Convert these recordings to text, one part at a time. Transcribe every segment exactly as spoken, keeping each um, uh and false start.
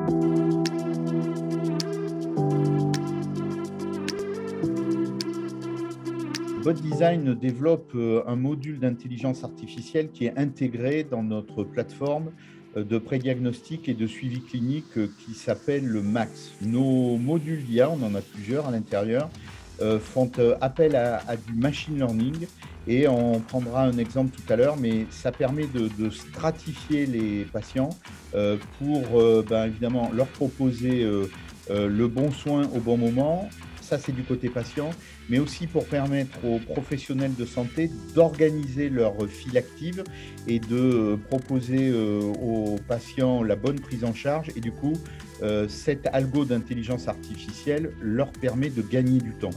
BotDesign développe un module d'intelligence artificielle qui est intégré dans notre plateforme de prédiagnostic et de suivi clinique qui s'appelle le Max. Nos modules d'I A, on en a plusieurs à l'intérieur, font appel à, à du machine learning et on prendra un exemple tout à l'heure, mais ça permet de, de stratifier les patients euh, pour euh, ben, évidemment leur proposer euh, euh, le bon soin au bon moment. Ça, c'est du côté patient, mais aussi pour permettre aux professionnels de santé d'organiser leur file active et de proposer aux patients la bonne prise en charge. Et du coup, cet algo d'intelligence artificielle leur permet de gagner du temps.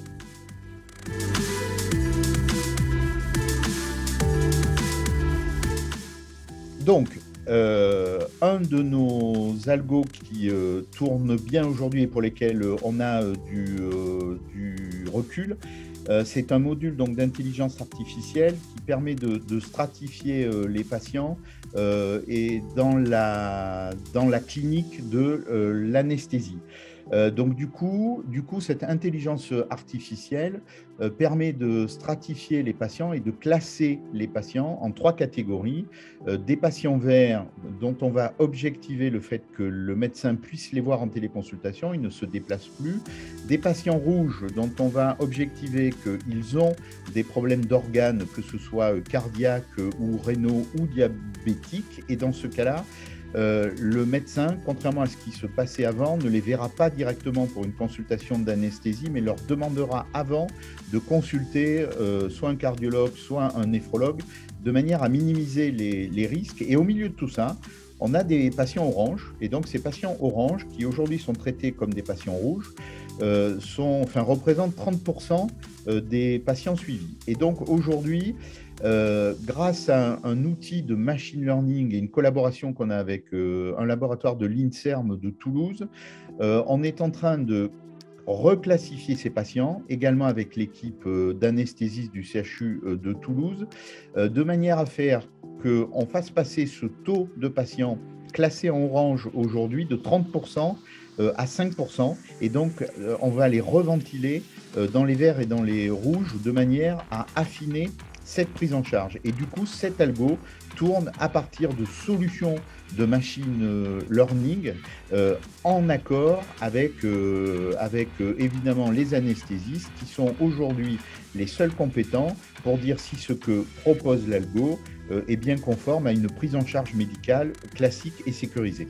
Donc, Euh, un de nos algos qui euh, tourne bien aujourd'hui et pour lesquels euh, on a euh, du, euh, du recul, euh, c'est un module donc d'intelligence artificielle qui permet de, de stratifier euh, les patients euh, et dans la, dans la clinique de euh, l'anesthésie. Euh, donc du coup, du coup, cette intelligence artificielle euh, permet de stratifier les patients et de classer les patients en trois catégories. Euh, des patients verts dont on va objectiver le fait que le médecin puisse les voir en téléconsultation, ils ne se déplacent plus. Des patients rouges dont on va objectiver qu'ils ont des problèmes d'organes, que ce soit cardiaques ou rénaux ou diabétiques. Et dans ce cas-là, Euh, le médecin, contrairement à ce qui se passait avant, ne les verra pas directement pour une consultation d'anesthésie, mais leur demandera avant de consulter euh, soit un cardiologue, soit un néphrologue, de manière à minimiser les, les risques. Et au milieu de tout ça, on a des patients oranges, et donc ces patients oranges, qui aujourd'hui sont traités comme des patients rouges, euh, sont, enfin, représentent trente pour cent des patients suivis. Et donc aujourd'hui, Euh, grâce à un, un outil de machine learning et une collaboration qu'on a avec euh, un laboratoire de l'INSERM de Toulouse, euh, on est en train de reclassifier ces patients, également avec l'équipe euh, d'anesthésistes du C H U euh, de Toulouse, euh, de manière à faire qu'on fasse passer ce taux de patients classés en orange aujourd'hui de trente pour cent euh, à cinq pour cent. Et donc, euh, on va les reventiler euh, dans les verts et dans les rouges de manière à affiner cette prise en charge. Et du coup, cet algo tourne à partir de solutions de machine learning euh, en accord avec, euh, avec euh, évidemment les anesthésistes qui sont aujourd'hui les seuls compétents pour dire si ce que propose l'algo euh, est bien conforme à une prise en charge médicale classique et sécurisée.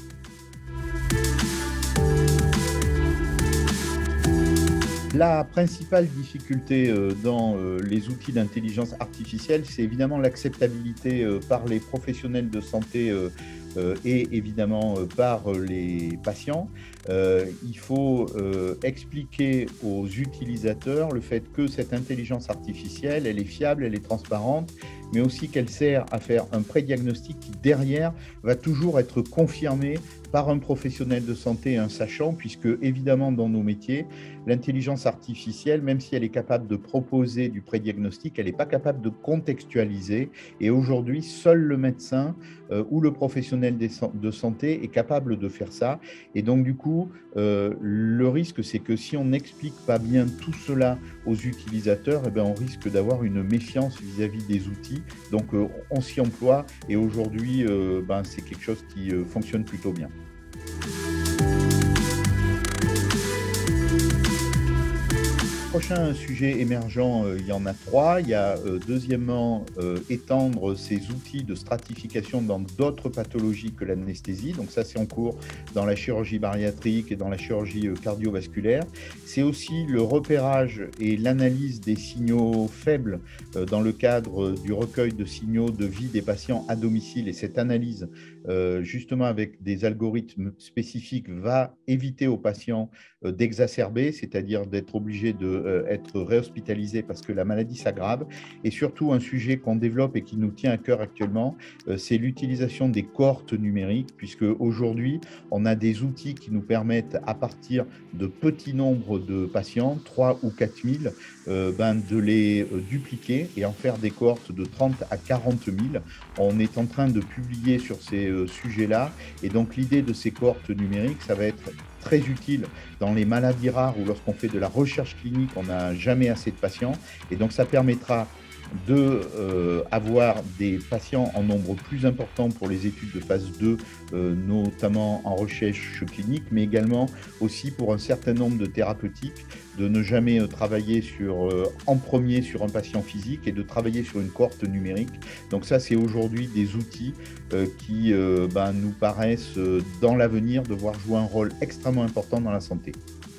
La principale difficulté dans les outils d'intelligence artificielle, c'est évidemment l'acceptabilité par les professionnels de santé et évidemment par les patients. Il faut expliquer aux utilisateurs le fait que cette intelligence artificielle, elle est fiable, elle est transparente, mais aussi qu'elle sert à faire un prédiagnostic qui, derrière, va toujours être confirmé par un professionnel de santé et un sachant, puisque, évidemment, dans nos métiers, l'intelligence artificielle, même si elle est capable de proposer du prédiagnostic, elle n'est pas capable de contextualiser. Et aujourd'hui, seul le médecin euh, ou le professionnel de santé est capable de faire ça. Et donc, du coup, euh, le risque, c'est que si on n'explique pas bien tout cela aux utilisateurs, eh bien, on risque d'avoir une méfiance vis-à-vis des outils. Donc, euh, on s'y emploie et aujourd'hui, euh, ben, c'est quelque chose qui euh, fonctionne plutôt bien. Prochain sujet émergent, euh, il y en a trois. Il y a euh, deuxièmement euh, étendre ces outils de stratification dans d'autres pathologies que l'anesthésie. Donc ça, c'est en cours dans la chirurgie bariatrique et dans la chirurgie euh, cardiovasculaire. C'est aussi le repérage et l'analyse des signaux faibles euh, dans le cadre du recueil de signaux de vie des patients à domicile. Et cette analyse, euh, justement avec des algorithmes spécifiques, va éviter aux patients euh, d'exacerber, c'est-à-dire d'être obligés de être réhospitalisé parce que la maladie s'aggrave. Et surtout, un sujet qu'on développe et qui nous tient à cœur actuellement, c'est l'utilisation des cohortes numériques, puisque aujourd'hui, on a des outils qui nous permettent, à partir de petits nombres de patients, trois ou quatre mille, euh, ben, de les dupliquer et en faire des cohortes de trente à quarante mille. On est en train de publier sur ces euh, sujets-là. Et donc l'idée de ces cohortes numériques, ça va être très utile dans les maladies rares ou lorsqu'on fait de la recherche clinique, on n'a jamais assez de patients. Et donc ça permettra de euh, avoir des patients en nombre plus important pour les études de phase deux, euh, notamment en recherche clinique, mais également aussi pour un certain nombre de thérapeutiques, de ne jamais euh, travailler sur, euh, en premier sur un patient physique et de travailler sur une cohorte numérique. Donc ça, c'est aujourd'hui des outils euh, qui euh, ben, nous paraissent euh, dans l'avenir devoir jouer un rôle extrêmement important dans la santé.